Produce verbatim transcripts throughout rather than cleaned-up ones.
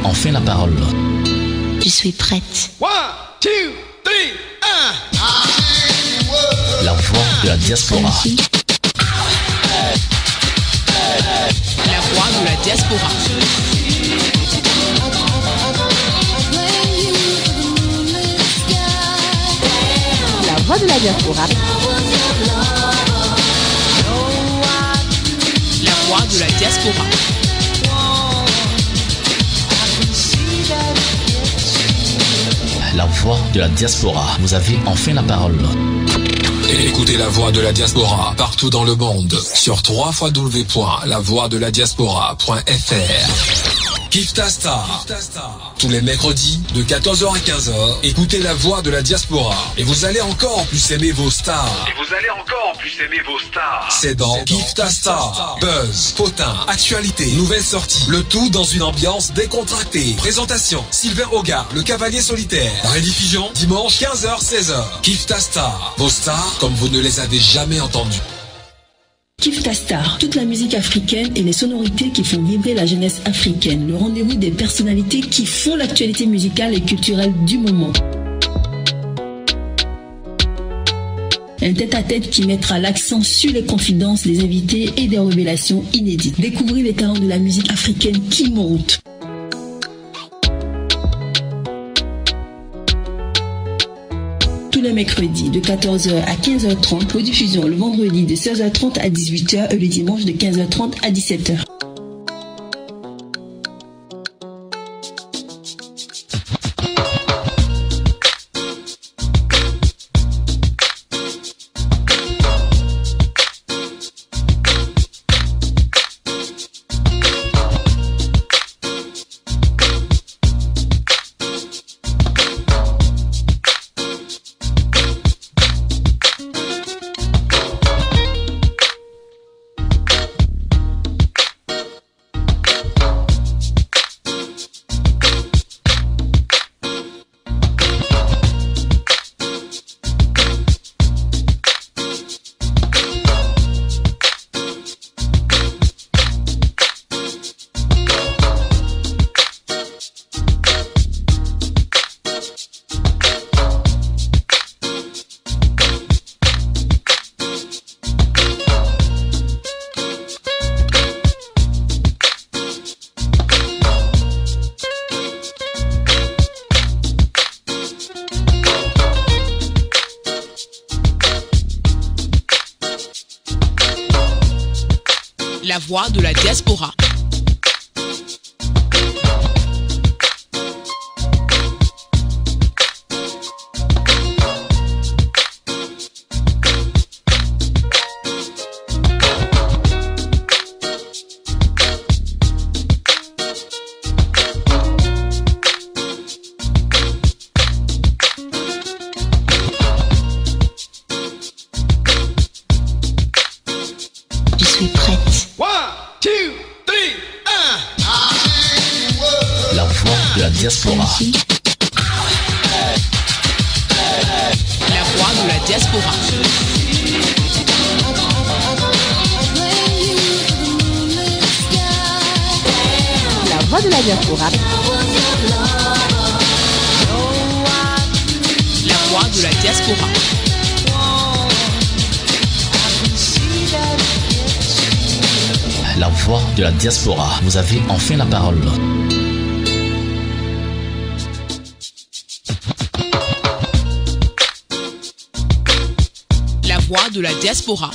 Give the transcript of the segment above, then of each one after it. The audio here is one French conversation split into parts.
enfin la parole. Je suis prête. One, two, three, un. La voix de la diaspora. La voix de la diaspora. La voix de la diaspora. La voix de la diaspora. La voix de la diaspora. Vous avez enfin la parole. Écoutez la voix de la diaspora partout dans le monde sur w w w point la voix de la diaspora point f r. Kiffe ta star. Tous les mercredis de quatorze heures à quinze heures, écoutez la voix de la diaspora et vous allez encore plus aimer vos stars. Et vous allez encore plus aimer vos stars. C'est dans Kiffe ta star. Buzz, potin, actualité, nouvelles sorties, le tout dans une ambiance décontractée. Présentation, Sylvain Hogarth, le cavalier solitaire. Rediffusion, dimanche quinze heures seize heures. Kiffe ta star. Vos stars comme vous ne les avez jamais entendues. Kiffe ta star, toute la musique africaine et les sonorités qui font vibrer la jeunesse africaine. Le rendez-vous des personnalités qui font l'actualité musicale et culturelle du moment. Un tête-à-tête qui mettra l'accent sur les confidences des invités et des révélations inédites. Découvrez les talents de la musique africaine qui montent. Tous les mercredis de quatorze heures à quinze heures trente, rediffusion le vendredi de seize heures trente à dix-huit heures et le dimanche de quinze heures trente à dix-sept heures. La voix de la diaspora. Je suis prête. One, two, three, un. La voix de la diaspora. La voix de la diaspora. La voix de la diaspora. La voix de la diaspora. La voix de la diaspora. Vous avez enfin la parole. La voix de la diaspora.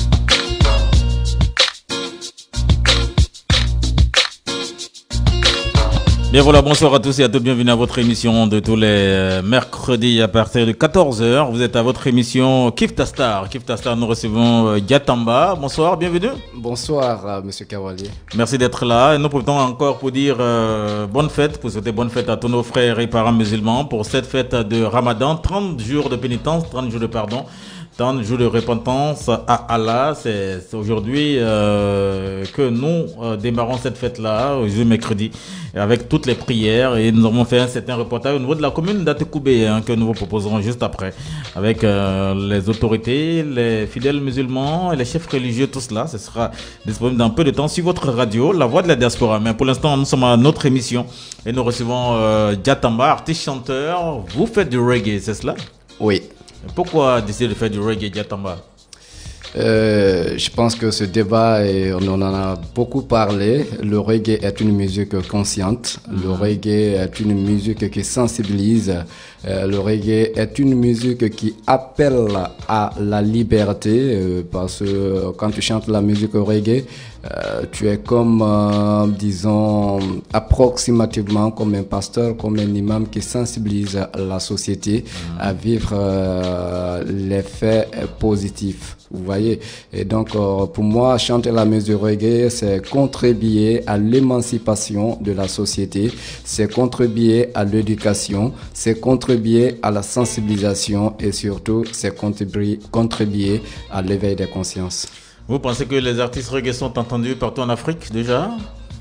Bien voilà, bonsoir à tous et à toutes, bienvenue à votre émission de tous les mercredis à partir de quatorze heures. Vous êtes à votre émission Kiffe ta star. Kiffe ta star, nous recevons Diatamba. Bonsoir, bienvenue. Bonsoir, euh, monsieur Kawali. Merci d'être là. Et nous profitons encore pour dire euh, bonne fête, pour souhaiter bonne fête à tous nos frères et parents musulmans pour cette fête de Ramadan. trente jours de pénitence, trente jours de pardon. Tant de jours de repentance à Allah. C'est aujourd'hui euh, que nous euh, démarrons cette fête-là, aujourd'hui mercredi, avec toutes les prières. Et nous avons fait un certain reportage au niveau de la commune d'Atekoubé, hein, que nous vous proposerons juste après, avec euh, les autorités, les fidèles musulmans et les chefs religieux, tout cela. Ce sera disponible dans peu de temps sur votre radio, La Voix de la Diaspora. Mais pour l'instant, nous sommes à notre émission et nous recevons euh, Diatamba, artiste chanteur. Vous faites du reggae, c'est cela? Oui. Pourquoi décider de faire du reggae, Diatamba? Euh, je pense que ce débat, et on en a beaucoup parlé. Le reggae est une musique consciente. Le reggae est une musique qui sensibilise. Euh, le reggae est une musique qui appelle à la liberté. Euh, parce que quand tu chantes la musique reggae, euh, tu es comme, euh, disons, approximativement comme un pasteur, comme un imam qui sensibilise la société à vivre euh, les faits positifs. Vous voyez, et donc euh, pour moi, chanter la musique reggae, c'est contribuer à l'émancipation de la société, c'est contribuer à l'éducation, c'est contribuer à la sensibilisation et surtout, c'est contribuer, contribuer à l'éveil des consciences. Vous pensez que les artistes reggae sont entendus partout en Afrique déjà?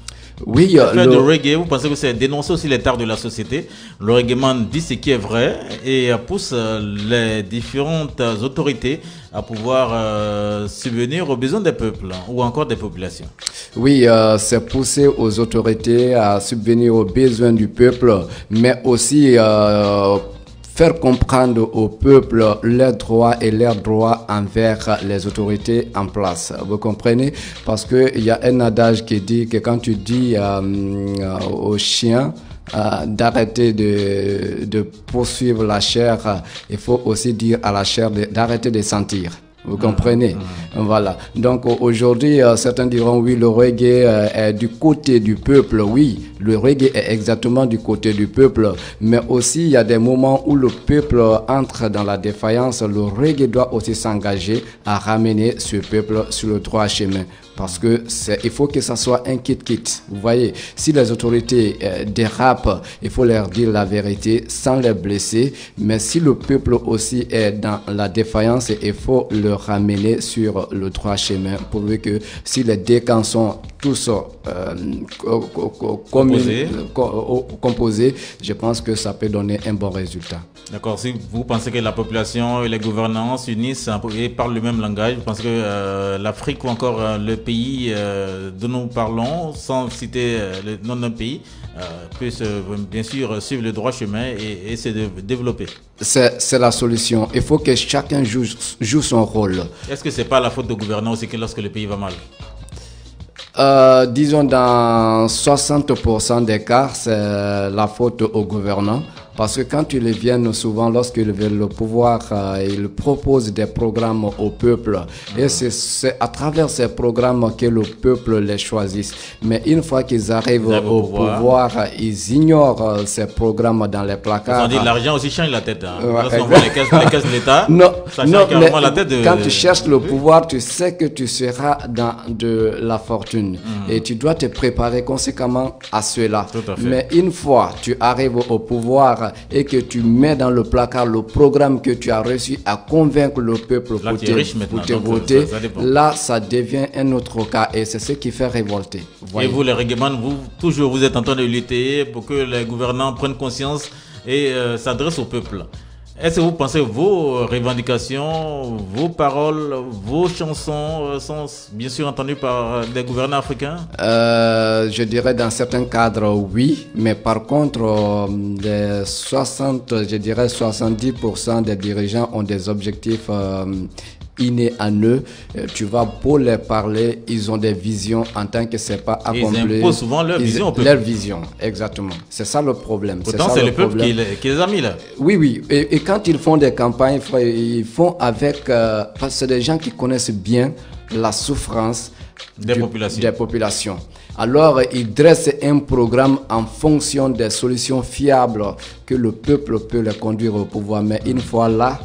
Oui, le fait le... de reggae, vous pensez que c'est dénoncer aussi les tares de la société? Le reggae man dit ce qui est vrai et pousse les différentes autorités à pouvoir euh, subvenir aux besoins des peuples ou encore des populations. Oui, euh, c'est pousser aux autorités à subvenir aux besoins du peuple, mais aussi euh, faire comprendre au peuple leurs droits et leurs droits envers les autorités en place. Vous comprenez? Parce qu'il y a un adage qui dit que quand tu dis euh, euh, aux chiens euh, d'arrêter de, de poursuivre la chair, il faut aussi dire à la chair d'arrêter de sentir. Vous comprenez? Mmh. Voilà. Donc aujourd'hui, euh, certains diront oui, le reggae euh, est du côté du peuple. Oui, le reggae est exactement du côté du peuple. Mais aussi, il y a des moments où le peuple entre dans la défaillance. Le reggae doit aussi s'engager à ramener ce peuple sur le droit chemin. Parce que c'est, il faut que ça soit un kit-kit. Vous voyez, si les autorités euh, dérapent, il faut leur dire la vérité sans les blesser. Mais si le peuple aussi est dans la défaillance, il faut le ramener sur le droit chemin. Pourvu que si les décans sont tous euh, co co composés. Co composés, je pense que ça peut donner un bon résultat. D'accord. Si vous pensez que la population et les gouvernants s'unissent et parlent le même langage, vous pensez que euh, l'Afrique ou encore euh, le pays euh, dont nous parlons, sans citer euh, le nom d'un pays, euh, puisse euh, bien sûr suivre le droit chemin et, et se de développer? C'est la solution. Il faut que chacun joue, joue son rôle. Est-ce que ce n'est pas la faute des gouvernants aussi que lorsque le pays va mal? Euh, disons dans soixante pour cent des cas, c'est la faute aux gouvernants. Parce que quand ils viennent souvent, lorsqu'ils veulent le pouvoir, euh, ils proposent des programmes au peuple. Et c'est à travers ces programmes que le peuple les choisit. Mais une fois qu'ils arrivent au pouvoir. pouvoir, ils ignorent euh, ces programmes dans les placards. On dit l'argent aussi change la tête. Hein. Ouais, Lorsqu'on voit les caisses, les caisses de l'État, non, ça change non, carrément la tête de... Quand tu cherches le pouvoir, tu sais que tu seras dans de la fortune. Mmh. Et tu dois te préparer conséquemment à cela. Mais une fois tu arrives au pouvoir et que tu mets dans le placard le programme que tu as reçu à convaincre le peuple là, pour te, pour te voter, ça, ça là ça devient un autre cas et c'est ce qui fait révolter. Voyez. Et vous les reggaeman, vous toujours vous êtes en train de lutter pour que les gouvernants prennent conscience et euh, s'adressent au peuple. Est-ce que vous pensez que vos revendications, vos paroles, vos chansons sont bien sûr entendues par des gouvernants africains? euh, Je dirais dans certains cadres oui, mais par contre les soixante, je dirais soixante-dix pour cent des dirigeants ont des objectifs euh, innés en eux. Tu vas pour les parler, ils ont des visions en tant que c'est pas accompli. Ils imposent souvent leur ils, vision au peuple. Leur vision, exactement. C'est ça le problème. Pourtant, c'est le, le peuple qui, qui les a mis là. Oui, oui. Et, et quand ils font des campagnes, ils font avec... Euh, parce que c'est des gens qui connaissent bien la souffrance des, du, populations. des populations. Alors, ils dressent un programme en fonction des solutions fiables que le peuple peut les conduire au pouvoir. Mais une fois là,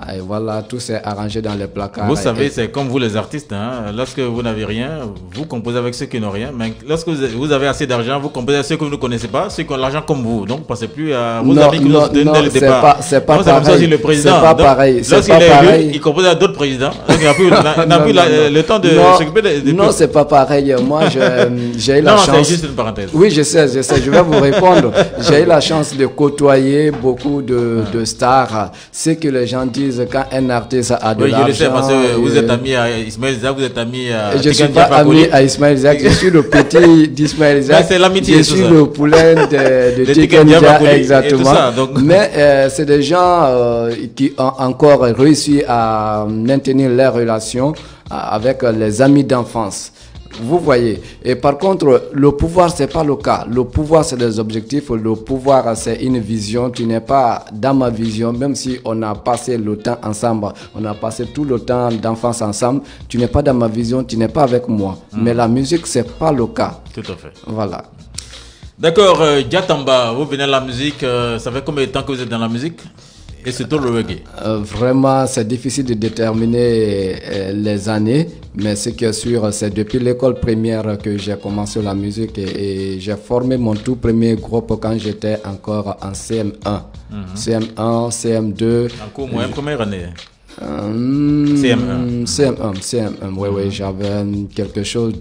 Et voilà, tout s'est arrangé dans les placards. Vous savez, et... c'est comme vous les artistes, hein. Lorsque vous n'avez rien, vous composez avec ceux qui n'ont rien. Mais lorsque vous avez assez d'argent, vous composez avec ceux que vous ne connaissez pas, ceux qui ont l'argent comme vous. Donc, pensez plus à vos non, amis qui nous ont donné dès le c'est départ. Pas, c'est pas non, pareil. C'est le président. C'est pas donc, pareil. C'est lorsqu'il pas est pareil. élu, il compose à d'autres présidents. Donc, il n'a plus, n'a, n'a non, plus non, la, non. le temps de s'occuper des, des Non, c'est pas pareil. Moi, je, j'ai eu la non, chance. Non, c'est juste une parenthèse. Oui, je sais, je sais. Je vais vous répondre. J'ai eu la chance de côtoyer beaucoup de, de stars. Ce que les gens disent quand un artiste a de oui, l'argent. Je le sais parce que vous êtes ami à Ismaël Isaac, vous êtes ami à. Je ne suis pas ami à Ismaël Isaac, je suis le petit d'Ismaël Isaac. C'est l'amitié. Je suis ça. Le poulain de, de Tiken Jah, exactement. Ça, donc. Mais euh, c'est des gens euh, qui ont encore réussi à maintenir leurs relations avec les amis d'enfance. Vous voyez. Et par contre, le pouvoir, c'est pas le cas. Le pouvoir, c'est des objectifs. Le pouvoir, c'est une vision. Tu n'es pas dans ma vision, même si on a passé le temps ensemble. On a passé tout le temps d'enfance ensemble. Tu n'es pas dans ma vision, tu n'es pas avec moi. Mmh. Mais la musique, c'est pas le cas. Tout à fait. Voilà. D'accord. Euh, Diatamba, vous venez de la musique. Euh, ça fait combien de temps que vous êtes dans la musique? Et surtout le reggae. Euh, vraiment, c'est difficile de déterminer euh, les années, mais ce qui est sûr, c'est depuis l'école primaire que j'ai commencé la musique et, et j'ai formé mon tout premier groupe quand j'étais encore en C M un. Mm-hmm. C M un, C M deux. Encore moins, première année. Euh, C M un. C M un, C M un, oui, oui, j'avais quelque chose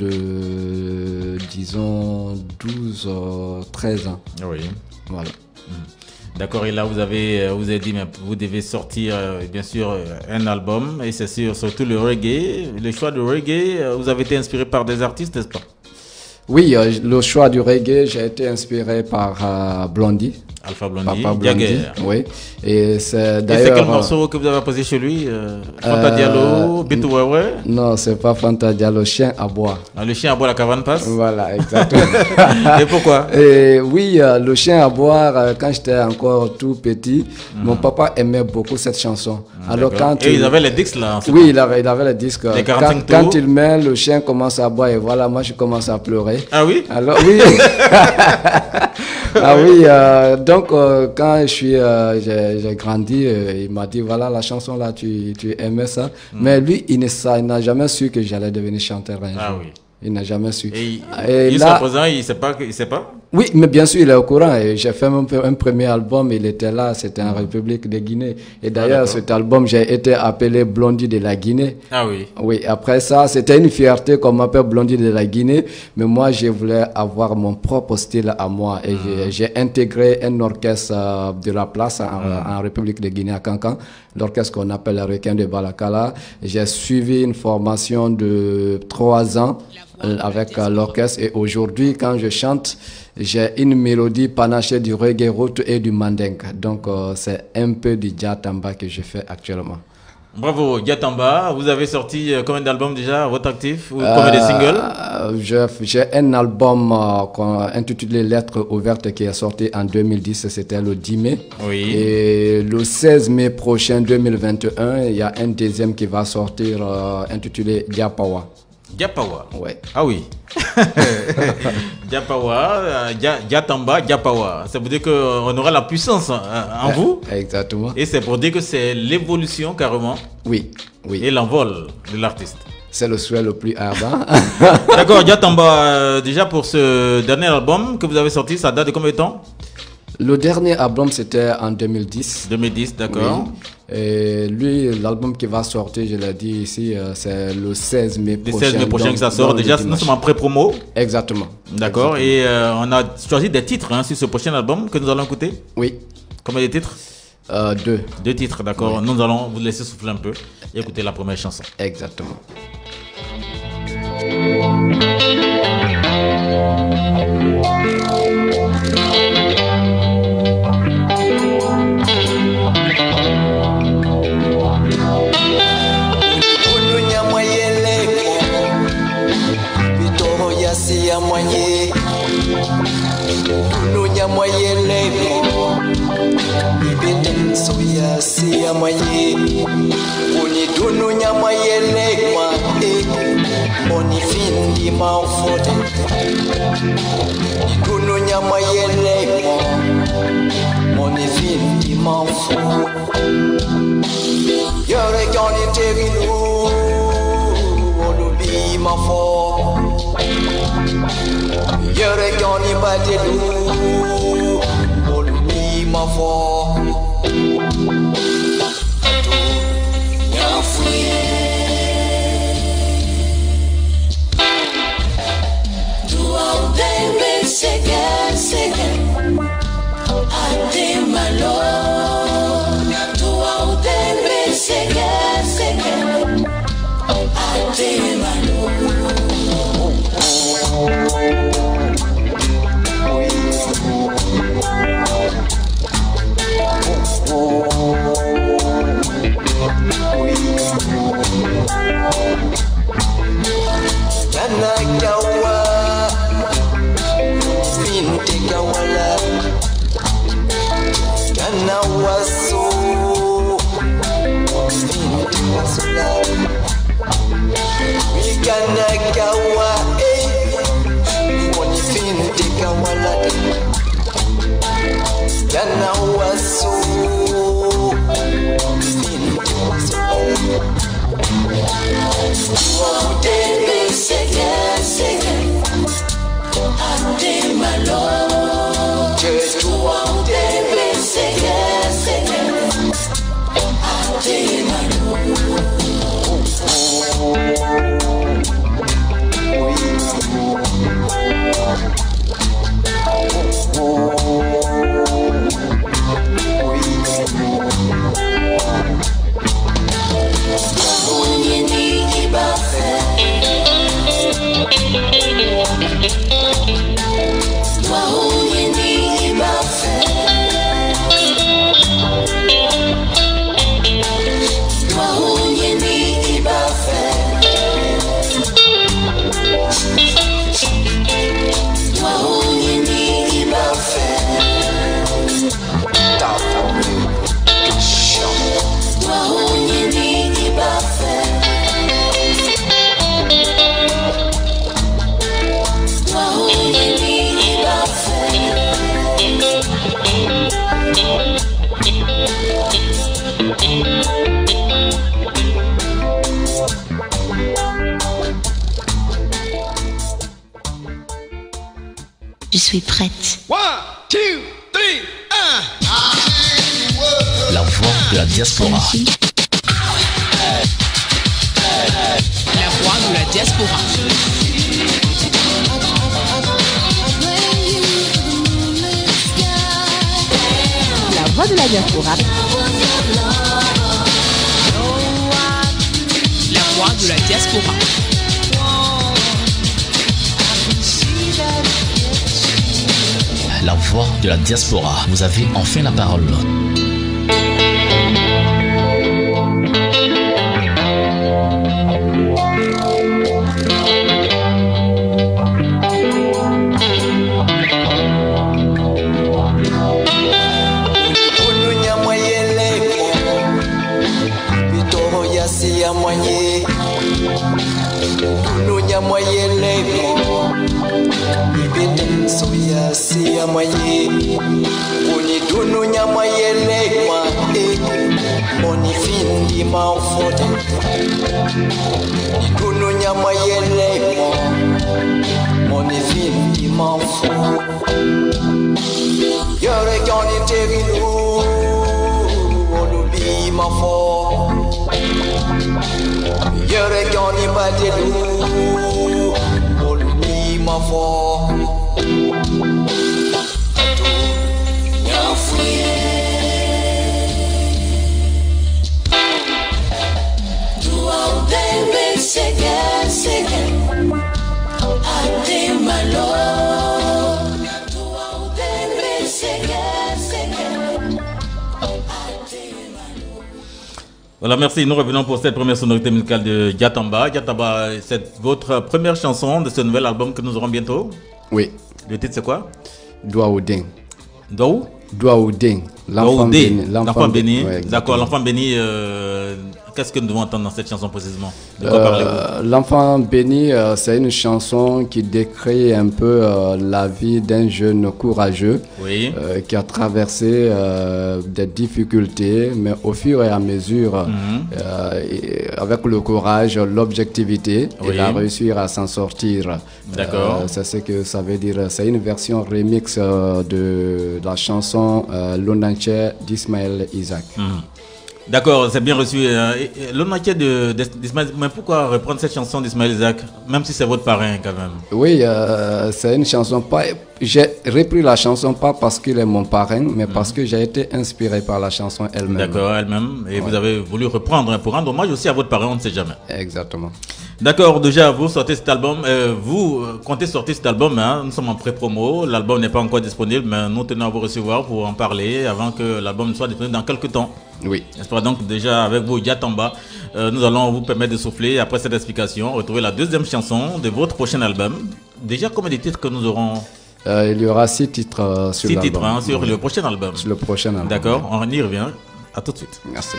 de, disons, douze, treize ans. Oui. Voilà. Mm. D'accord, et là vous avez, vous avez dit, mais vous devez sortir euh, bien sûr euh, un album, et c'est sûr, surtout le reggae. Le choix du reggae, euh, vous avez été inspiré par des artistes, n'est-ce pas? Oui, euh, le choix du reggae, j'ai été inspiré par euh, Blondie. Alpha Blondie, Papa Blondie, oui. Et c'est d'ailleurs. Et c'est quel morceau que vous avez posé chez lui? euh, Fanta euh, Diallo, Bitou Wewe? Non, c'est pas Fanta Diallo, Chien à bois. Ah, le chien à bois, la caverne passe? Voilà, exactement. Et pourquoi? Et oui, euh, le chien à boire, euh, quand j'étais encore tout petit, mmh. mon papa aimait beaucoup cette chanson. Mmh, alors quand Et il... ils avaient les disques là? Oui, il avait, il avait les disques. Les quand, quand il met, le chien commence à boire et voilà, moi je commence à pleurer. Ah oui? Alors oui. Ah oui, euh, donc euh, quand je suis, euh, j'ai, j'ai grandi, euh, il m'a dit voilà la chanson là, tu, tu aimais ça. Mm. Mais lui, il, ne, ça, il n'a jamais su que j'allais devenir chanteur un ah jour. Oui. Il n'a jamais su. Et, et jusqu'à présent, il ne sait pas, il sait pas? Oui, mais bien sûr, il est au courant. Et j'ai fait un, un premier album, il était là, c'était en République de Guinée. Et d'ailleurs, ah, cet album, j'ai été appelé Blondie de la Guinée. Ah oui. Oui, après ça, c'était une fierté qu'on m'appelle Blondie de la Guinée. Mais moi, je voulais avoir mon propre style à moi. Et mm. j'ai, j'ai intégré un orchestre euh, de la place en, mm. en République de Guinée, à Cancan. L'orchestre qu'on appelle le Requin de Balakala. J'ai suivi une formation de trois ans avec euh, l'orchestre. Et aujourd'hui, quand je chante, j'ai une mélodie panachée du reggae route et du mandingue. Donc, euh, c'est un peu du Diatamba que je fais actuellement. Bravo, Diatamba. Vous avez sorti euh, combien d'albums déjà, votre actif, ou combien de singles? euh, j'ai, j'ai un album euh, intitulé Lettres ouvertes qui est sorti en deux mille dix, c'était le dix mai. Oui. Et le seize mai prochain, deux mille vingt et un, il y a un deuxième qui va sortir euh, intitulé Diapawa. Diapawa. Ouais. Ah oui. Diapawa, Diatamba, Diapawa. Ça veut dire qu'on aura la puissance en vous. Exactement. Et c'est pour dire que c'est l'évolution carrément. Oui, oui. Et l'envol de l'artiste. C'est le souhait le plus ardent. D'accord, Diatamba, euh, déjà pour ce dernier album que vous avez sorti, ça date de combien de temps? Le dernier album, c'était en deux mille dix. deux mille dix, d'accord. Oui. Et lui, l'album qui va sortir, je l'ai dit ici, euh, c'est le seize mai prochain. Le seize mai prochain que ça sort. Déjà, nous sommes en pré-promo. Exactement. D'accord. Et euh, on a choisi des titres hein, sur ce prochain album que nous allons écouter. Oui. Combien de titres? euh, Deux. Deux titres, d'accord. Oui. Nous allons vous laisser souffler un peu et écouter la première chanson. Exactement. Ya moye Tulu nya moye lemo Ibene soya si ya moye Uni dunu nya moye lemo Moni findi maufote Dunu nya moye lemo Moni findi maufote mafo atu nyafuye tua udembe sege sege ate malo tua udembe sege sege ate malo Kana kawa Finte kawala Kana waso Finte wasula Kana kawa eh Moni finte kawala Kana waso Finte wasula Udembe sege sege ate malo Tua udembe sege sege ate malo Je suis prête. One, two, three, un. La voix de la diaspora. La voix de la diaspora. La voix de la diaspora. La voix de la diaspora. La voix de la diaspora. Vous avez enfin la parole. Soya siya maye Oni dunu nyama yele ma e Oni findi ma fote Oni dunu nyama yele ma Oni findi ma fote Yore kani terilu Olubi ma fo Yore kani badelu Olubi ma fo Voilà, merci. Nous revenons pour cette première sonorité musicale de Diatamba. Diatamba, c'est votre première chanson de ce nouvel album que nous aurons bientôt. Oui. Le titre, c'est quoi? Douaoudin. Douaou Douaoudin. L'enfant béni. L'enfant béni. Ouais, d'accord, l'enfant béni. Euh, Qu'est-ce que nous devons entendre dans cette chanson précisément? De quoi euh, parlez-vous? L'enfant béni, euh, c'est une chanson qui décrit un peu euh, la vie d'un jeune courageux oui. euh, qui a traversé euh, des difficultés, mais au fur et à mesure, mm-hmm. euh, et avec le courage, l'objectivité, oui. il a réussi à s'en sortir. D'accord. Euh, c'est ce que ça veut dire. C'est une version remix euh, de, de la chanson euh, L'Onanche d'Ismaël Isaac. Mm. D'accord, c'est bien reçu. L'Onanche d'Ismaël, mais pourquoi reprendre cette chanson d'Ismaël Isaac, même si c'est votre parrain quand même? Oui, euh, c'est une chanson, pas, j'ai repris la chanson pas parce qu'il est mon parrain, mais mmh. parce que j'ai été inspiré par la chanson elle-même. D'accord, elle-même. Et ouais. vous avez voulu reprendre pour rendre hommage aussi à votre parrain, on ne sait jamais. Exactement. D'accord, déjà vous sortez cet album, euh, vous euh, comptez sortir cet album, hein, nous sommes en pré-promo, l'album n'est pas encore disponible, mais nous tenons à vous recevoir pour en parler avant que l'album soit disponible dans quelques temps. Oui. J'espère donc déjà avec vous, Yatamba, euh, nous allons vous permettre de souffler après cette explication, retrouver la deuxième chanson de votre prochain album. Déjà, combien de titres que nous aurons? euh, Il y aura six titres euh, sur l'album. Six titres hein, sur oui. le prochain album. Sur le prochain album. D'accord, on y revient. À tout de suite. Merci.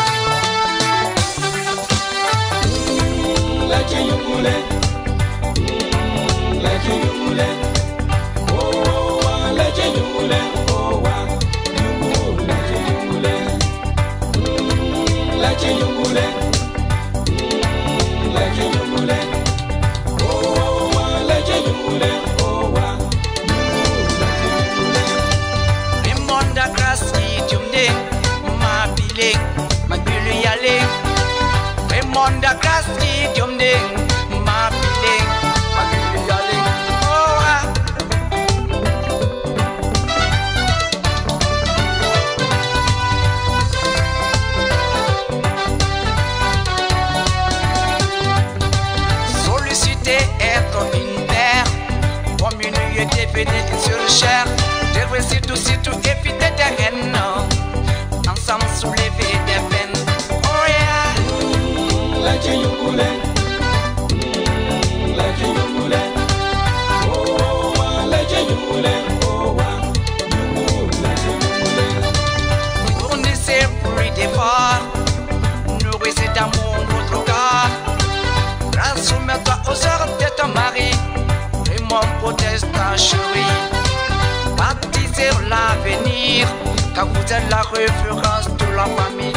Monda Krasni Jomding Ma Piling Magili Yaling Oh ah Solliciter être une terre comme une lieu définie sur chair. Des récits tout si tout éviter des haines. Ensemble soulever des peines. Oh yeah. La Jayungule, la Jayungule, oh la Jayungule, oh la Jayungule. Fournissez fruits d'efforts, nourrissez d'amour votre corps. Transmets-toi aux heures de ton mari, et mon proteste ta chérie. Baptisez l'avenir, car vous êtes la référence de la famille.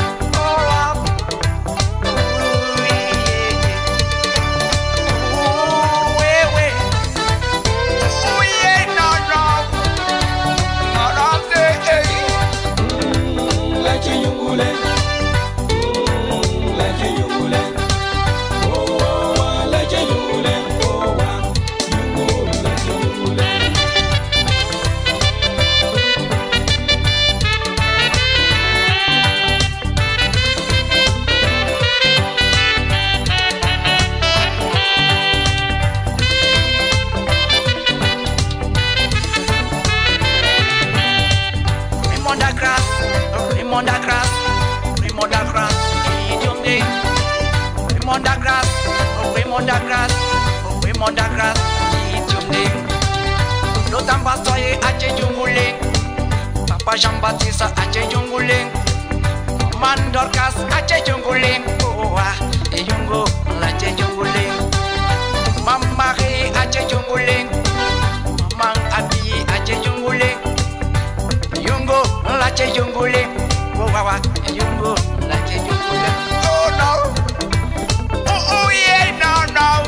Mondagras, Jumling. L'autre soye Ache Junguling. Papa Jean-Baptiste Ache Junguling. Mandorcas Ache Junguling. Oh ah, et Jungo Ache Junguling. Mamari Ache Junguling. Mang Abi Ache Junguling. Jungo Ache Junguling. Oh ah, et Jungo Ache Junguling. Oh no. Oh oh yeah, no no.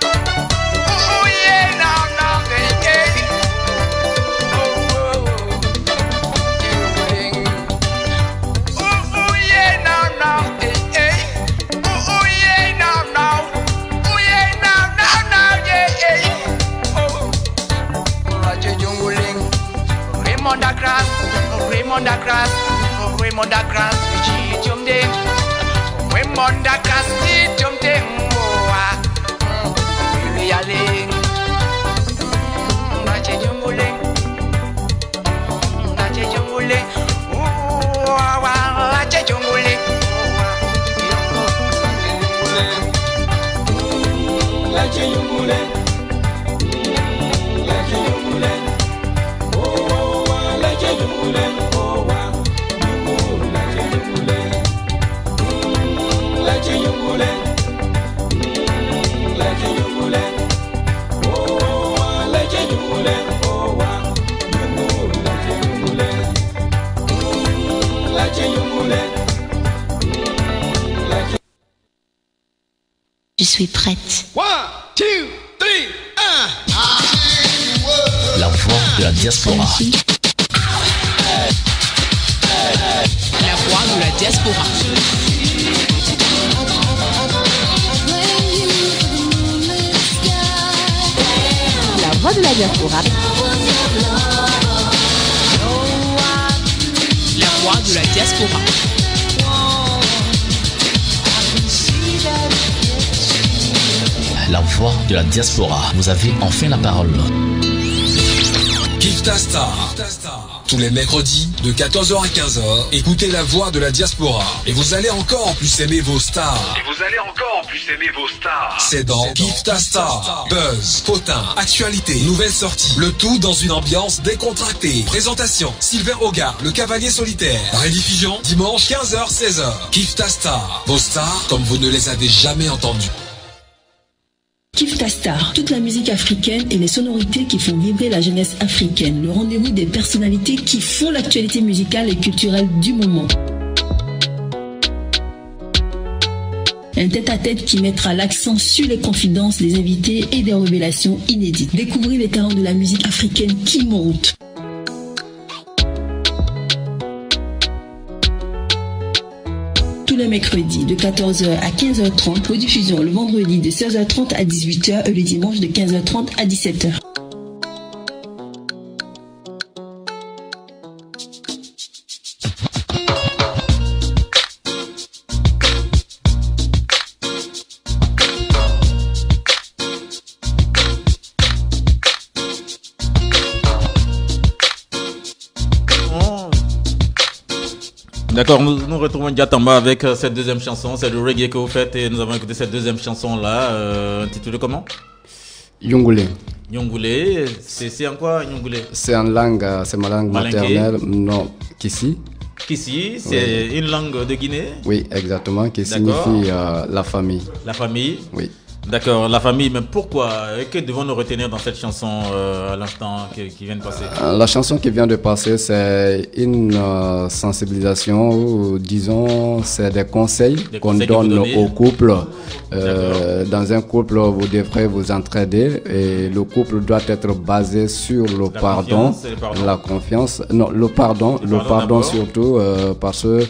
Mondagras, Mondagras, Mondagras, Jumding, Mondagras, Jumding, Moa, Yaling, Nache Junguling, Nache Junguling, Oa, Nache Junguling, Nache Junguling, Nache Junguling. La Je suis prête. One, two, three, un. La voix de la diaspora. La voix de la diaspora. La voix de la diaspora. La voix de la diaspora. La voix de la diaspora. Vous avez enfin la parole. Kiffe ta star. Tous les mercredis, de quatorze heures à quinze heures, écoutez la voix de la diaspora. Et vous allez encore plus aimer vos stars. Et vous allez encore plus aimer vos stars. C'est dans Kiffe ta star. Buzz, potin, actualité, nouvelles sorties. Le tout dans une ambiance décontractée. Présentation, Sylvain Hogarth, le cavalier solitaire. Rediffusion, dimanche quinze heures seize heures. Kiffe ta star. Vos stars comme vous ne les avez jamais entendues. Kiffe ta star, toute la musique africaine et les sonorités qui font vibrer la jeunesse africaine. Le rendez-vous des personnalités qui font l'actualité musicale et culturelle du moment. Un tête-à-tête qui mettra l'accent sur les confidences des invités et des révélations inédites. Découvrez les talents de la musique africaine qui montent. Tous les mercredis de quatorze heures à quinze heures trente, rediffusion le vendredi de seize heures trente à dix-huit heures et le dimanche de quinze heures trente à dix-sept heures. D'accord, nous nous retrouvons Diatamba avec euh, cette deuxième chanson, c'est le reggae que vous faites et nous avons écouté cette deuxième chanson là, euh, intitulée comment? Yongoulé. Yongoulé, c'est en quoi Yongoulé? C'est en langue, c'est ma langue Malinké. maternelle, non, Kissi. Kissi, c'est oui. Une langue de Guinée? Oui, exactement, qui signifie euh, la famille. La famille? Oui. D'accord, la famille, mais pourquoi? Que devons-nous retenir dans cette chanson euh, à l'instant qui, qui vient de passer? La chanson qui vient de passer, c'est une euh, sensibilisation, ou disons, c'est des conseils des qu'on conseils donne au couple. Euh, dans un couple, vous devrez vous entraider et le couple doit être basé sur le la pardon, le pardon, la confiance, non, le pardon, le, le pardon, pardon surtout euh, parce que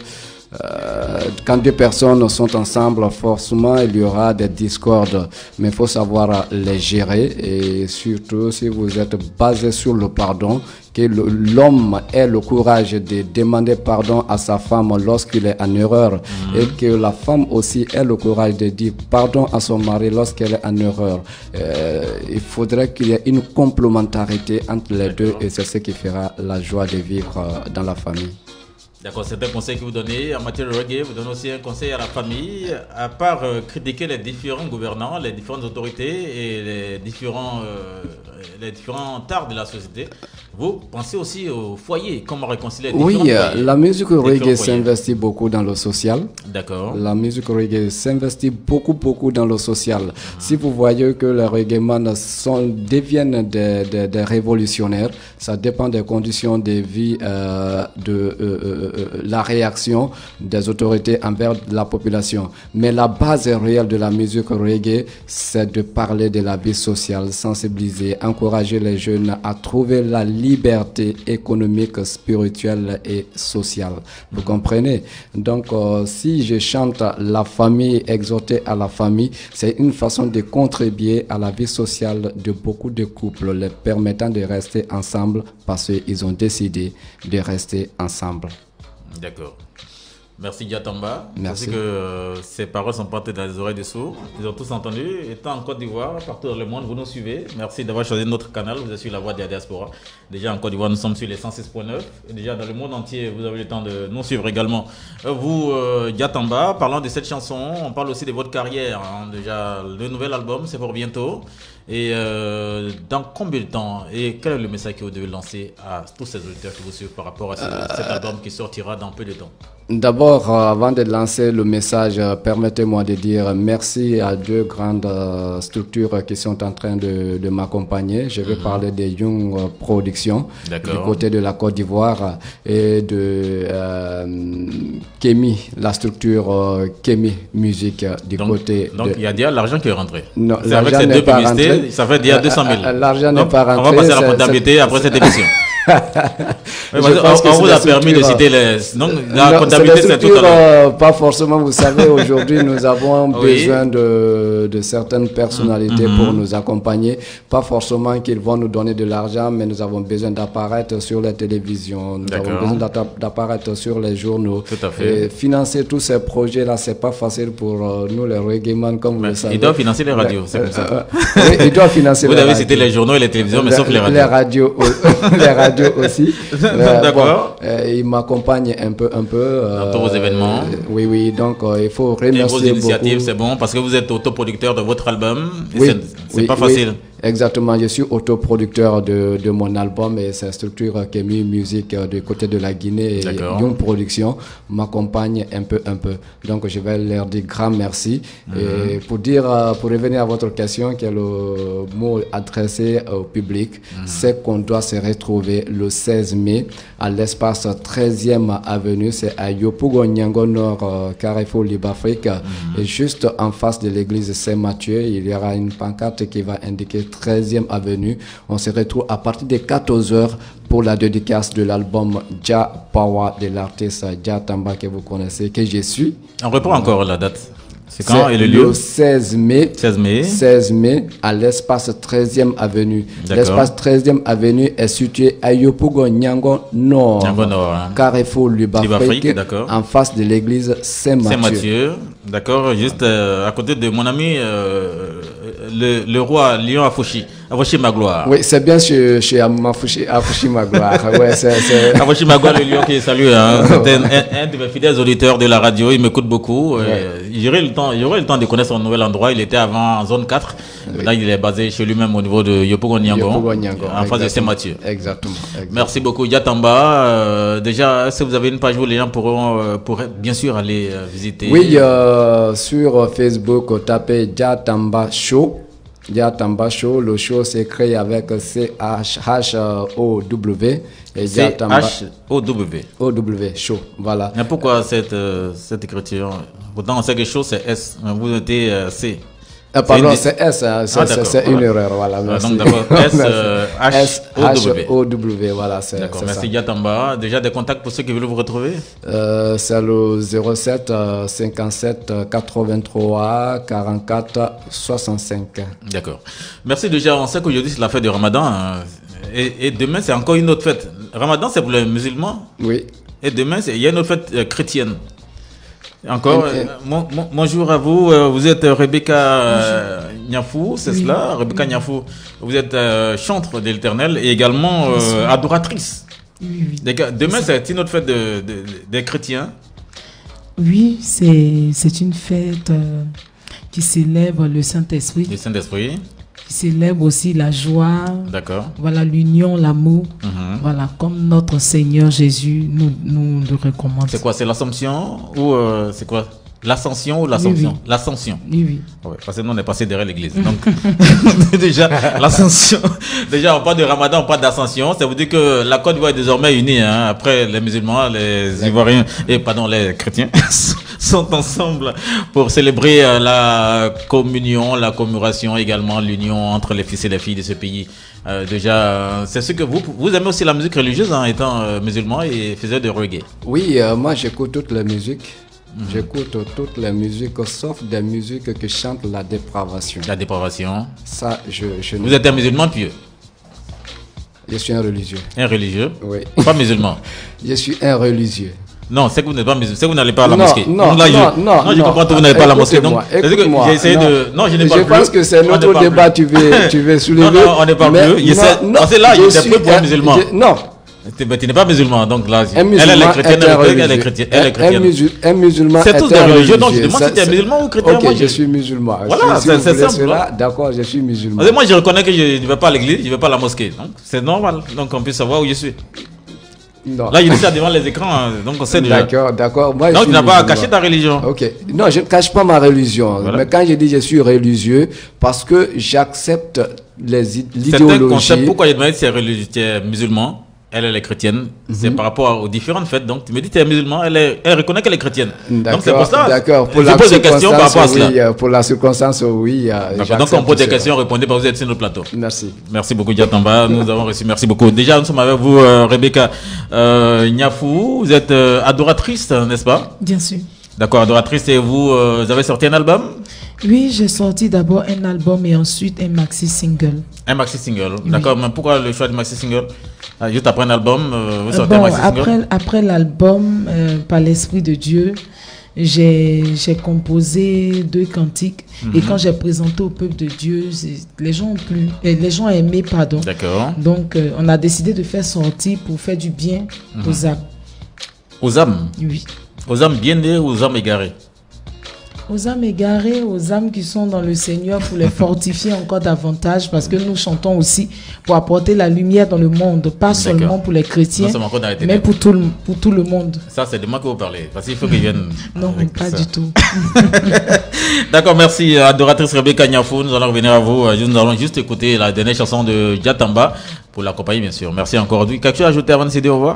Euh, quand deux personnes sont ensemble, forcément il y aura des discordes, mais il faut savoir les gérer et surtout si vous êtes basé sur le pardon, que l'homme ait le courage de demander pardon à sa femme lorsqu'il est en erreur mmh. et que la femme aussi ait le courage de dire pardon à son mari lorsqu'elle est en erreur. Euh, il faudrait qu'il y ait une complémentarité entre les deux et c'est ce qui fera la joie de vivre dans la famille. D'accord, c'est un conseil que vous donnez en matière de reggae. Vous donnez aussi un conseil à la famille. À part euh, critiquer les différents gouvernants, les différentes autorités et les différents, euh, les différents tares de la société, vous pensez aussi au foyer, comment réconcilier les différents Oui, foyers, la musique reggae s'investit beaucoup dans le social. D'accord. La musique reggae s'investit beaucoup, beaucoup dans le social. Mmh. Si vous voyez que les reggaeman sont, deviennent des, des, des révolutionnaires, ça dépend des conditions de vie, euh, de euh, euh, la réaction des autorités envers la population. Mais la base réelle de la musique reggae, c'est de parler de la vie sociale, sensibiliser, encourager les jeunes à trouver la liberté économique, spirituelle et sociale. Vous comprenez? Donc, euh, si je chante la famille, exhorter à la famille, c'est une façon de contribuer à la vie sociale de beaucoup de couples, les permettant de rester ensemble parce qu'ils ont décidé de rester ensemble. D'accord. Merci Diatamba. Merci. Parce que euh, ces paroles sont portées dans les oreilles des sourds. Ils ont tous entendu. Étant en Côte d'Ivoire, partout dans le monde, vous nous suivez. Merci d'avoir choisi notre canal. Vous êtes sur la voix de la diaspora. Déjà en Côte d'Ivoire, nous sommes sur les cent six point neuf. Et déjà dans le monde entier, vous avez le temps de nous suivre également. Vous, euh, Diatamba, parlant de cette chanson, on parle aussi de votre carrière. Hein. Déjà, le nouvel album, c'est pour bientôt. Et euh, dans combien de temps et quel est le message que vous devez lancer à tous ces auditeurs qui vous suivent par rapport à ce, euh, cet album qui sortira dans peu de temps? D'abord, euh, avant de lancer le message, euh, permettez-moi de dire merci à deux grandes euh, structures qui sont en train de, de m'accompagner. Je vais mm-hmm. parler de Young euh, Productions du côté de la Côte d'Ivoire et de euh, Kémi, la structure euh, Kémi Musique euh, du donc, côté. Donc de... il y a déjà l'argent qui est rentré. Non, c'est avec ces deux publicités, ça fait déjà deux cent mille. L'argent n'est pas rentré. On va passer à la comptabilité après cette émission. Oui, on, on vous a permis de citer les. Donc, la comptabilité, c'est tout à l'heure. Euh, pas forcément, vous savez, aujourd'hui, nous avons oui. besoin de, de certaines personnalités mm-hmm. pour nous accompagner. Pas forcément qu'ils vont nous donner de l'argent, mais nous avons besoin d'apparaître sur la télévision. Nous avons besoin d'apparaître sur les journaux. Tout à fait. Et financer tous ces projets-là, c'est pas facile pour euh, nous, les reggaeman, comme mais vous le savez. Ils doivent financer les radios, c'est comme ça. Euh, oui, ils doivent financer vous les avez radios. cité les journaux et les télévisions, mais les, sauf les radios. Les radios, les radios aussi. Euh, D'accord. Bon, euh, il m'accompagne un peu, un peu. Euh, dans tous vos événements. Euh, oui, oui. Donc, euh, il faut remercier beaucoup. Et vos initiatives, c'est bon parce que vous êtes autoproducteur de votre album. Oui. C'est oui, pas facile. Oui. Exactement, je suis autoproducteur de, de mon album et c'est une structure Kémi Musique du côté de la Guinée et Young Production m'accompagne un peu, un peu. Donc je vais leur dire grand merci. Mm-hmm. Et pour dire, pour revenir à votre question, qui est le mot adressé au public, mm-hmm. c'est qu'on doit se retrouver le seize mai à l'espace treizième avenue, c'est à Yopougon Nyango Nord, Carrefour Libre-Afrique. Mm-hmm. Et juste en face de l'église Saint-Mathieu, il y aura une pancarte qui va indiquer treizième avenue. On se retrouve à partir de quatorze heures pour la dédicace de l'album Jah Power de l'artiste Jah Tamba que vous connaissez, que je suis. On reprend encore la date. C'est quand et le lieu? Le seize mai. seize mai. seize mai à l'espace treizième avenue. L'espace treizième avenue est situé à Yopougon Nyango Nord. Nyango Nord. Hein. Carrefour Libre-Afrique, en face de l'église Saint-Mathieu. Saint-Mathieu, d'accord, juste euh, à côté de mon ami euh, le, le roi Lion Afouchi. Afouchi Magloire. Oui, c'est bien chez, chez Afouchi, Afouchi Magloire. Ouais, Afouchi Magloire, le lion qui est salué. Hein. C'est un, un, un de mes fidèles auditeurs de la radio. Il m'écoute beaucoup. Ouais. J'aurai le temps, j'aurai le temps de connaître son nouvel endroit. Il était avant en zone quatre. Oui. Là, il est basé chez lui-même au niveau de Yopougon Nyango, en face de Saint-Mathieu. Exactement, exactement. Merci beaucoup, Jah Tamba. Euh, déjà, si vous avez une page où les gens pourront, euh, pourraient bien sûr aller euh, visiter. Oui, euh, sur Facebook, tapez Jah Tamba Show. Jah Tamba Show, le show s'est créé avec C H O W et C H O W O W Show, voilà. Mais pourquoi cette, euh, cette écriture? Pourtant on sait que show c'est S, vous notez euh, C. Ah, pardon, c'est S, hein, c'est ah, une voilà. erreur, voilà. Merci. Ah, donc d'abord S, euh, H O W. Voilà, c'est ça. D'accord, merci Jah Tamba. Déjà des contacts pour ceux qui veulent vous retrouver? euh, C'est le zéro sept cinquante-sept quatre-vingt-trois quarante-quatre soixante-cinq. D'accord. Merci déjà, on sait qu'aujourd'hui c'est la fête du Ramadan. Hein. Et, et demain c'est encore une autre fête. Ramadan c'est pour les musulmans? Oui. Et demain il y a une autre fête euh, chrétienne. Encore, euh, mon, mon, bonjour à vous, euh, vous êtes Rebecca euh, Niafou, c'est oui. cela, Rebecca oui. Niafou, vous êtes euh, chantre de l'Éternel et également euh, adoratrice. Oui, oui. Demain, c'est une autre fête de, de, des chrétiens. Oui, c'est une fête euh, qui célèbre le Saint-Esprit. Le Saint-Esprit. Qui célèbre aussi la joie. D'accord. Voilà, l'union, l'amour. Mm-hmm. Voilà, comme notre Seigneur Jésus nous, nous le recommande. C'est quoi? C'est l'Assomption ou euh, c'est quoi? L'Ascension ou l'Assomption? Oui, oui. L'Ascension. Oui, oui. Ouais, parce que nous, on est passé derrière l'église. Donc, déjà, l'Ascension. Déjà, on parle de Ramadan, on parle d'Ascension. Ça veut dire que la Côte d'Ivoire est désormais unie. Hein. Après, les musulmans, les Ivoiriens, et pardon, les chrétiens sont ensemble pour célébrer euh, la communion, la commémoration, également l'union entre les fils et les filles de ce pays. Euh, déjà, euh, c'est ce que vous, vous aimez aussi la musique religieuse en étant euh, musulman et faisait de reggae. Oui, euh, moi j'écoute toute la musique. Mmh. J'écoute toutes les musiques, sauf des musiques qui chantent la dépravation. La dépravation. Ça, je, je Vous êtes un musulman pieux? Je suis un religieux. Un religieux? Oui. Pas musulman? Je suis un religieux. Non, c'est que vous n'êtes pas musulman, c'est que vous n'allez pas à la non, mosquée. Non, là, non, je, non, non, je comprends que vous n'allez pas à la mosquée. Donc, j'ai essayé non. de. Non, je n'ai pas Je plus. pense que c'est notre débat, tu veux, tu veux soulever. Non, non, on n'est pas plus. C'est là, il était peu pour un musulman. Non. Tu n'es pas musulman, donc là, un elle, elle est chrétienne, elle est chrétienne. Elle est chrétienne. Un musulman c'est tous des religieux, donc je demande si tu es musulman ou chrétien. Ok, je suis musulman. Voilà, si, c'est si simple. D'accord, je suis musulman. Moi, je reconnais que je ne vais pas à l'église, je ne vais pas à la mosquée. Donc, c'est normal, donc on puisse savoir où je suis. Non. Là, il est déjà devant les écrans, hein, donc on sait déjà. D'accord, d'accord. Donc, tu n'as pas à cacher ta religion. Ok. Non, je ne cache pas ma religion. Voilà. Mais quand je dis je suis religieux, parce que j'accepte l'idéologie. Certains concepts, pourquoi il demande si tu es musulman? Elle, elle est chrétienne, mm-hmm. c'est par rapport aux différentes fêtes. Donc, tu me dis que tu es musulman, elle, est, elle reconnaît qu'elle est chrétienne. Donc, c'est pour ça. D'accord. Pour je pose des questions par rapport à cela. Oui, pour la circonstance, oui. Donc, on pose des questions, répondez, vous êtes sur le plateau. Merci. Merci beaucoup, Diatamba. Nous avons reçu, merci beaucoup. Déjà, nous sommes avec vous, euh, Rebecca euh, Niafou. Vous êtes euh, adoratrice, n'est-ce pas? Bien sûr. D'accord, adoratrice. Et vous, euh, vous avez sorti un album? Oui, j'ai sorti d'abord un album et ensuite un maxi single. Un maxi single, oui. D'accord. Mais pourquoi le choix du maxi single? Juste après un album, euh, vous sortez bon, un maxi single? Après, après l'album, euh, par l'Esprit de Dieu, j'ai composé deux cantiques. Mm-hmm. Et quand j'ai présenté au peuple de Dieu, les gens ont plu, les gens ont aimé, pardon. D'accord. Donc, euh, on a décidé de faire sortir pour faire du bien mm-hmm. aux âmes. Aux âmes? Oui. Aux âmes bien nées ou aux âmes égarées? Aux âmes égarées, aux âmes qui sont dans le Seigneur pour les fortifier encore davantage, parce que nous chantons aussi pour apporter la lumière dans le monde, pas seulement pour les chrétiens, mais pour tout, le, pour tout le monde. Ça, c'est de moi que vous parlez, parce qu'il faut qu'ils viennent. Non, pas ça. Du tout. D'accord, merci, adoratrice Rebecca Niafou. Nous allons revenir à vous. Nous allons juste écouter la dernière chanson de Diatamba pour l'accompagner, bien sûr. Merci encore. Quelque chose à ajouter avant de se dire au revoir?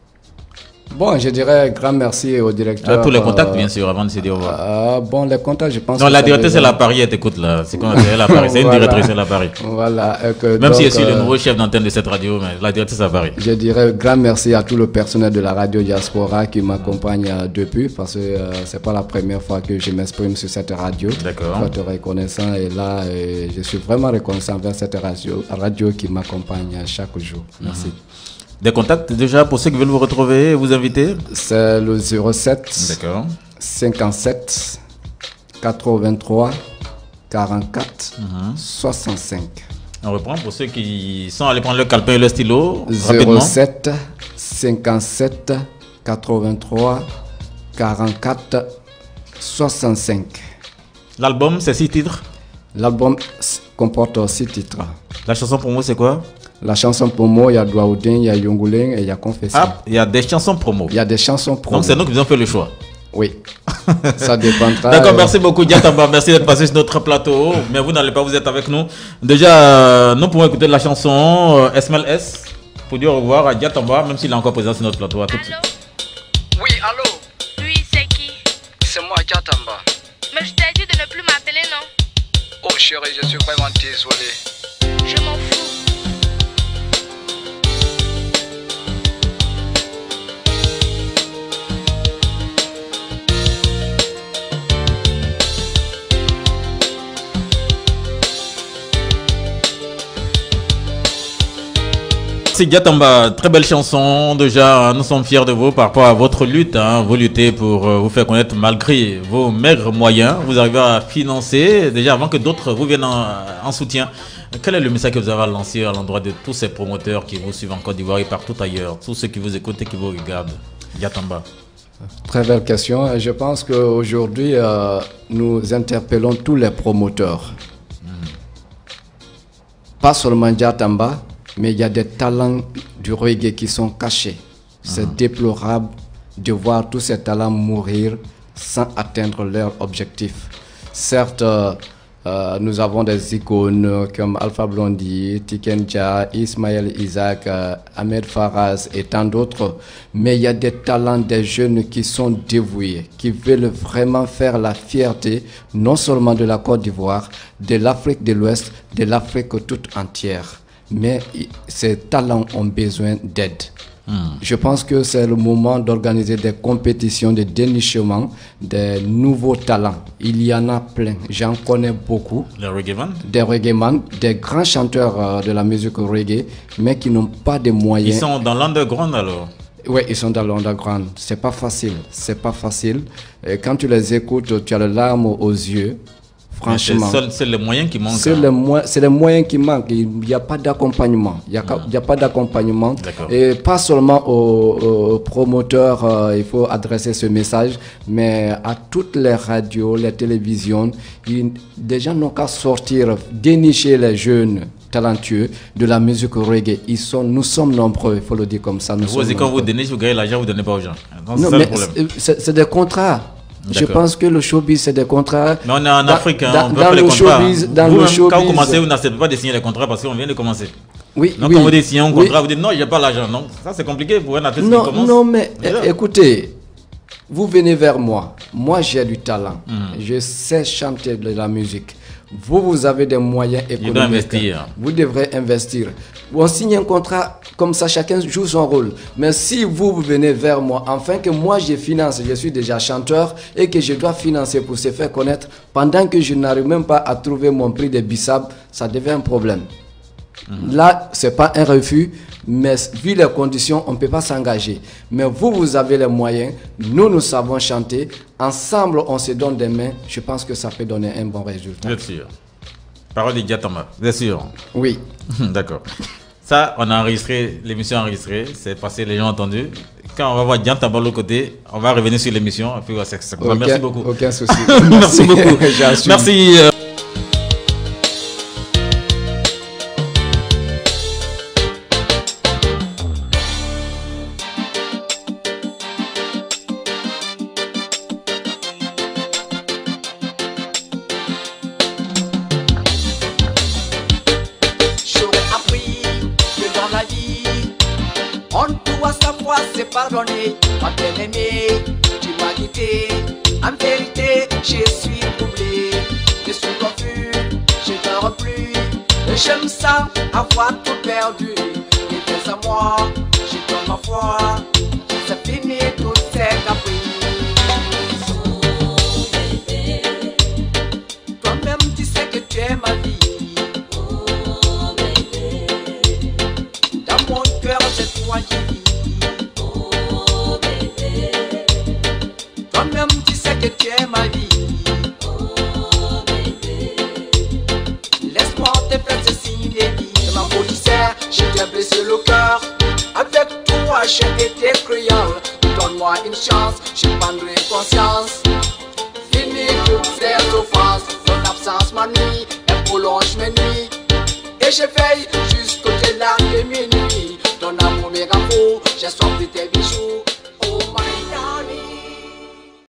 Bon, je dirais grand merci au directeur. Ah, tous les contacts, euh, bien sûr, avant de se dire au revoir. Euh, bon, les contacts, je pense. Non, la directrice, c'est la Paris, elle t'écoute là. C'est qu'on appelle la Paris. C'est une voilà. directrice, c'est la Paris. Voilà. Que, Même donc, si je suis euh, le nouveau chef d'antenne de cette radio, mais la directrice, c'est la Paris. Je dirais grand merci à tout le personnel de la radio Diaspora qui m'accompagne depuis, parce que euh, c'est pas la première fois que je m'exprime sur cette radio. D'accord. Je suis reconnaissant et là, et je suis vraiment reconnaissant vers cette radio, radio qui m'accompagne chaque jour. Merci. Mm-hmm. Des contacts déjà pour ceux qui veulent vous retrouver et vous inviter? C'est le zéro sept cinquante-sept quatre-vingt-trois quarante-quatre mm-hmm. soixante-cinq. On reprend pour ceux qui sont allés prendre le calepin et le stylo. zéro sept cinquante-sept quatre-vingt-trois quarante-quatre soixante-cinq. L'album, c'est six titres? L'album comporte six titres. La chanson promo, c'est quoi? La chanson promo, il y a Douaoudin, il y a Yongoulin et il y a Confession. Ah, il y a des chansons promo. Il y a des chansons promo. Donc c'est nous qui avons fait le choix. Oui. Ça dépendra. D'accord, euh... merci beaucoup Diatamba, merci d'être passé sur notre plateau. Mais vous n'allez pas vous être avec nous. Déjà, euh, nous pouvons écouter la chanson euh, Esmel S pour dire au revoir à Diatamba, même s'il est encore présent sur notre plateau. À tout de suite. Oui, allô? Oui, c'est qui? C'est moi, Diatamba. Mais je t'ai dit de ne plus m'appeler, non? Oh chérie, je suis vraiment désolé. Je m'en fous. C'est Diatamba, très belle chanson. Déjà, nous sommes fiers de vous par rapport à votre lutte. Hein. Vous luttez pour euh, vous faire connaître malgré vos maigres moyens. Vous arrivez à financer, déjà avant que d'autres vous viennent en, en soutien. Quel est le message que vous avez à lancer à l'endroit de tous ces promoteurs qui vous suivent en Côte d'Ivoire et partout ailleurs, tous ceux qui vous écoutent et qui vous regardent? Diatamba. Très belle question. Je pense qu'aujourd'hui, euh, nous interpellons tous les promoteurs. Hmm. Pas seulement Diatamba, mais il y a des talents du reggae qui sont cachés. C'est uh-huh. déplorable de voir tous ces talents mourir sans atteindre leur objectif. Certes, euh, euh, nous avons des icônes comme Alpha Blondy, Tikenja, Ismaël Isaac, euh, Ahmed Faraz et tant d'autres, mais il y a des talents des jeunes qui sont dévoués, qui veulent vraiment faire la fierté non seulement de la Côte d'Ivoire, de l'Afrique de l'Ouest, de l'Afrique toute entière. Mais ces talents ont besoin d'aide. Hmm. Je pense que c'est le moment d'organiser des compétitions de dénichement des nouveaux talents. Il y en a plein, j'en connais beaucoup. Les reggaeman? Des reggaeman, des grands chanteurs euh, de la musique reggae, mais qui n'ont pas de moyens. Ils sont dans l'underground alors? Oui, ils sont dans l'underground. C'est pas facile, c'est pas facile. Et quand tu les écoutes, tu as les larmes aux yeux. Franchement, c'est les moyens qui manquent. C'est hein. les, mo les moyens qui manquent. Il n'y a pas d'accompagnement. Il n'y a, mmh. a pas d'accompagnement. Et pas seulement aux, aux promoteurs, euh, il faut adresser ce message, mais à toutes les radios, les télévisions. Ils, des gens n'ont qu'à sortir, dénicher les jeunes talentueux de la musique reggae. Ils sont, nous sommes nombreux, il faut le dire comme ça. Nous vous aussi, quand vous donnez, vous gagnez l'argent, vous ne donnez pas aux gens. Non, non mais c'est des contrats. Je pense que le showbiz, c'est des contrats. Mais on est en dans, Afrique, hein, dans, on peut dans pas le les showbiz, dans vous le même, showbiz. Quand vous commencez, vous n'acceptez pas de signer les contrats parce qu'on vient de commencer. Oui, Donc oui, quand vous dites signer un contrat, oui. vous dites non, il n'y a pas l'argent. Non, ça c'est compliqué pour un artiste non, qui commence. Non, mais é écoutez, vous venez vers moi. Moi, j'ai du talent. Mm. Je sais chanter de la musique. Vous, vous avez des moyens économiques. Investir. Vous devrez investir. On signe un contrat comme ça, chacun joue son rôle. Mais si vous, vous venez vers moi, enfin que moi je finance, je suis déjà chanteur et que je dois financer pour se faire connaître, pendant que je n'arrive même pas à trouver mon prix de Bissap, ça devient un problème. Mmh. Là, ce n'est pas un refus, mais vu les conditions, on ne peut pas s'engager. Mais vous, vous avez les moyens, nous, nous savons chanter. Ensemble, on se donne des mains. Je pense que ça peut donner un bon résultat. Bien sûr. Parole de Diatama, bien sûr. Oui. D'accord. Ça, on a enregistré, l'émission enregistrée, c'est passé, les gens ont entendu. Quand on va voir Diatama de l'autre côté, on va revenir sur l'émission. Puis, ouais, okay. Merci beaucoup. Aucun souci. Merci beaucoup. Merci. Euh, pardonner, ma bien-aimée, tu m'as quitté. En vérité, je suis troublé, je suis confus, je ne dors plus. Je me sens avoir tout perdu. Et fais à moi, je donne ma foi. C'est fini, tout est caprice. Toi-même, tu sais que tu es ma vie. Dans mon cœur, c'est toi qui vis. Toi-même tu sais que tu es ma vie. Oh bébé, laisse-moi te faire ce signe de vie. De ma peau tu sais, je t'ai blessé le cœur. Avec toi j'ai été cruel. Donne-moi une chance, je prendrai conscience. Fini toutes ces souffrances. Ton absence m'ennuie et prolonge mes nuits. Et je veille jusqu'au delà de minuit. Ton amour me rend fou, j'ai soif de tes bijoux. Oh my